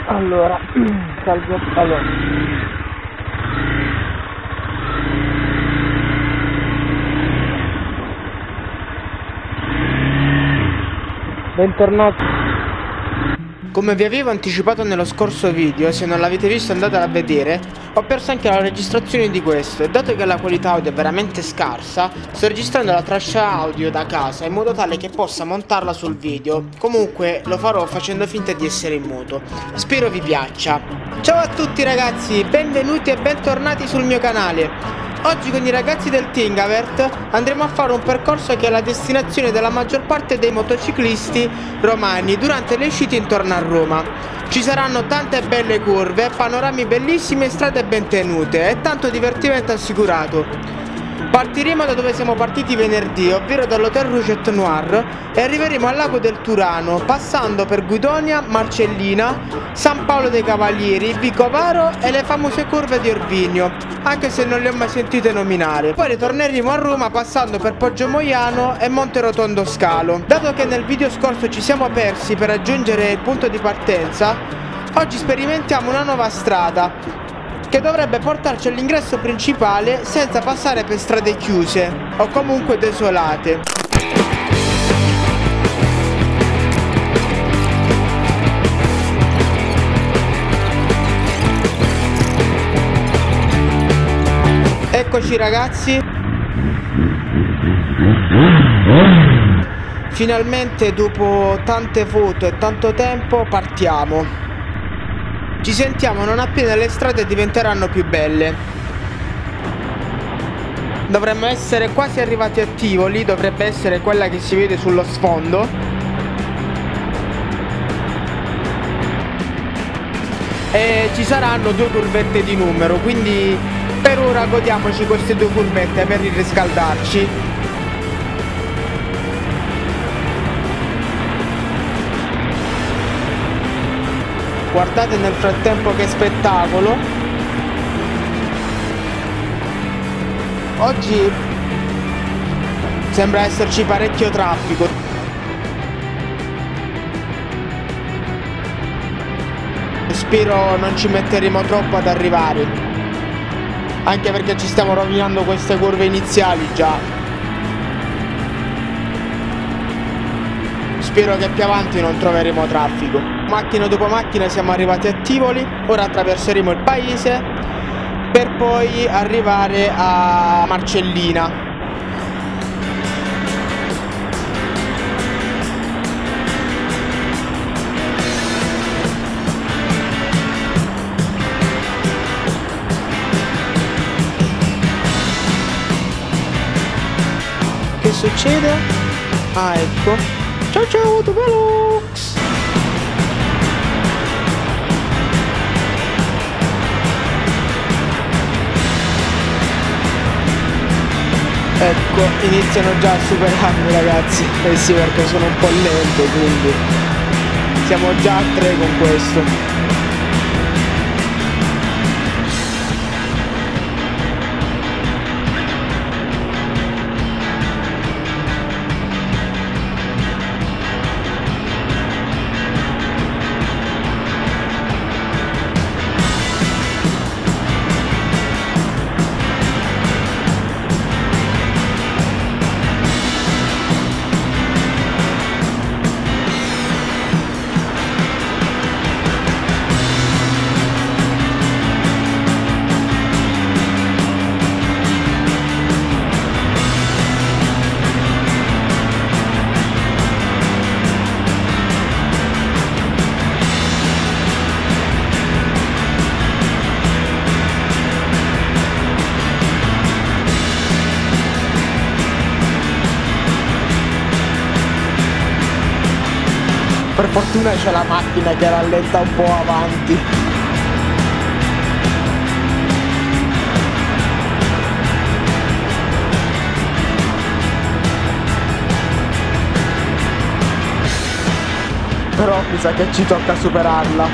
Allora, salve, allora. Bentornati. Come vi avevo anticipato nello scorso video, se non l'avete visto andatelo a vedere, ho perso anche la registrazione di questo e dato che la qualità audio è veramente scarsa, sto registrando la traccia audio da casa in modo tale che possa montarla sul video. Comunque lo farò facendo finta di essere in muto. Spero vi piaccia. Ciao a tutti ragazzi, benvenuti e bentornati sul mio canale. Oggi con i ragazzi del Tingavert andremo a fare un percorso che è la destinazione della maggior parte dei motociclisti romani durante le uscite intorno a Roma. Ci saranno tante belle curve, panorami bellissimi e strade ben tenute e tanto divertimento assicurato. Partiremo da dove siamo partiti venerdì, ovvero dall'Hotel Rouget Noir, e arriveremo al lago del Turano, passando per Guidonia, Marcellina, San Paolo dei Cavalieri, Vicovaro e le famose curve di Orvinio, anche se non le ho mai sentite nominare. Poi ritorneremo a Roma passando per Poggio Moiano e Monte Rotondo Scalo. Dato che nel video scorso ci siamo persi per raggiungere il punto di partenza, oggi sperimentiamo una nuova strada che dovrebbe portarci all'ingresso principale senza passare per strade chiuse o comunque desolate. Eccoci ragazzi. Finalmente dopo tante foto e tanto tempo partiamo. Ci sentiamo non appena le strade diventeranno più belle. Dovremmo essere quasi arrivati a Tivoli, dovrebbe essere quella che si vede sullo sfondo. E ci saranno due curvette di numero, quindi per ora godiamoci queste due curvette per riscaldarci. Guardate nel frattempo che spettacolo. Oggi sembra esserci parecchio traffico. Spero non ci metteremo troppo ad arrivare, anche perché ci stiamo rovinando queste curve iniziali già. Spero che più avanti non troveremo traffico. Macchina dopo macchina siamo arrivati a Tivoli. Ora attraverseremo il paese per poi arrivare a Marcellina. Che succede? Ah, ecco. Ciao ciao Autovelox! Ecco, iniziano già a superarmi ragazzi. Eh sì, perché sono un po' lento, quindi siamo già a 3 con questo. Per fortuna c'è la macchina che rallenta un po' avanti. Però mi sa che ci tocca superarla.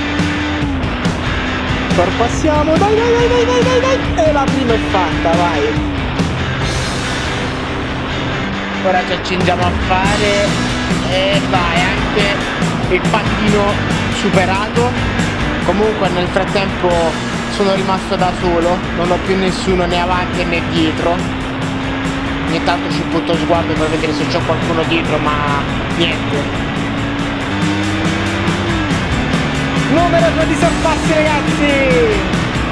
Sorpassiamo, dai dai dai dai dai dai dai! E la prima è fatta, vai! Ora ci accingiamo a fare E vai, anche il pallino superato. Comunque nel frattempo sono rimasto da solo, non ho più nessuno né avanti né dietro. Ogni tanto ci butto sguardo per vedere se c'è qualcuno dietro, ma niente. Numero 2 di sorpassi, ragazzi!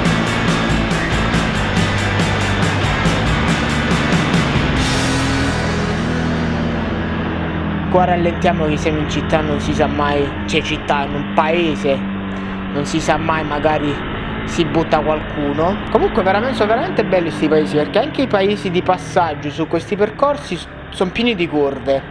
Qua rallentiamo che siamo in città, non si sa mai, c'è città in un paese, non si sa mai, magari si butta qualcuno. Comunque sono veramente belli questi paesi, perché anche i paesi di passaggio su questi percorsi sono pieni di curve.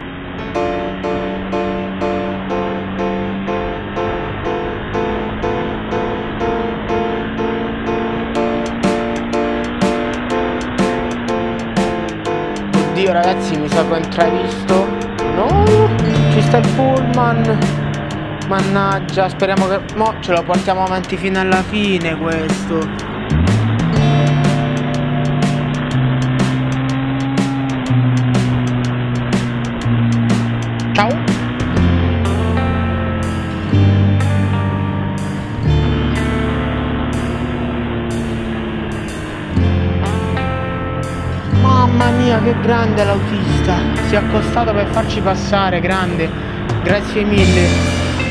Oddio ragazzi, mi sa che ho intravisto. No, ci sta il pullman. Mannaggia, speriamo che mo ce lo portiamo avanti fino alla fine questo. Ciao. Mamma mia, che grande l'autista, si è accostato per farci passare, grande, grazie mille.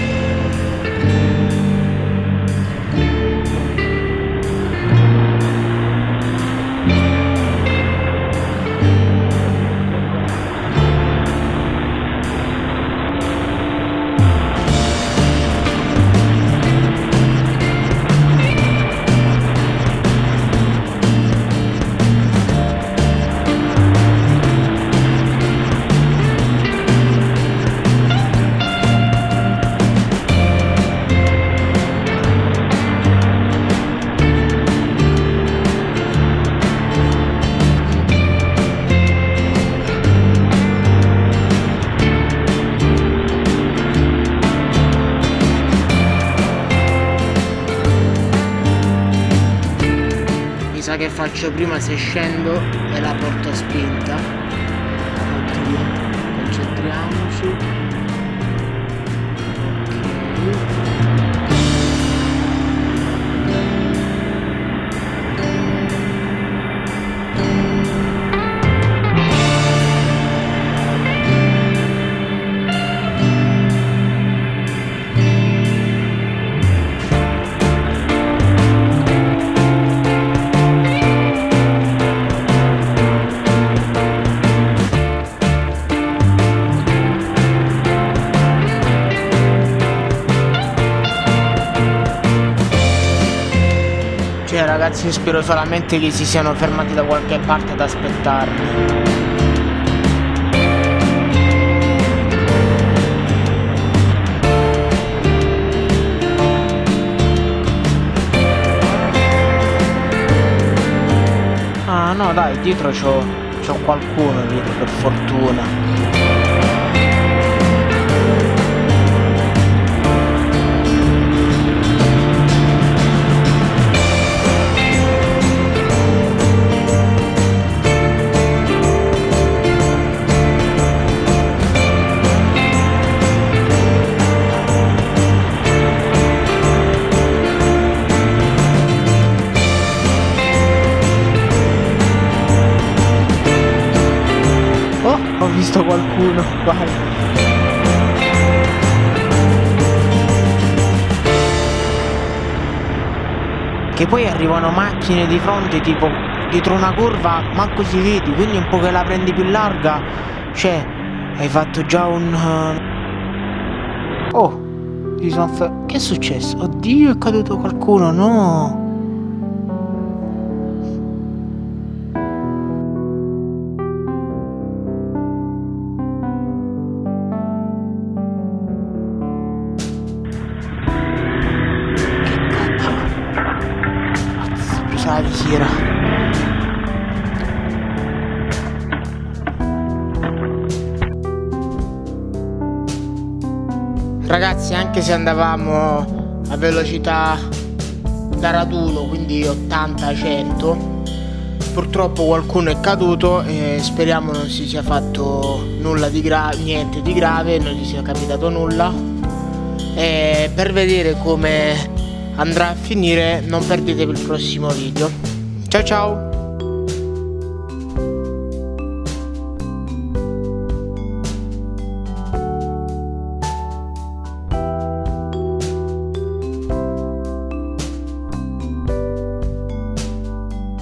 Che faccio prima, se scendo e la porto a spinta. Oddio, concentriamoci. Ragazzi, io spero solamente che si siano fermati da qualche parte ad aspettarmi. Ah no dai, dietro c'ho qualcuno dietro, per fortuna. Ho visto qualcuno, vai. Che poi arrivano macchine di fronte, tipo dietro una curva manco si vedi, quindi un po' che la prendi più larga, cioè hai fatto già un... Oh, che è successo? Oddio, è caduto qualcuno, no! La visiera. Ragazzi, anche se andavamo a velocità da raduno, quindi 80-100, purtroppo qualcuno è caduto e speriamo non si sia fatto nulla di niente di grave, non gli sia capitato nulla. E per vedere come andrà a finire non perdetevi il prossimo video. Ciao ciao!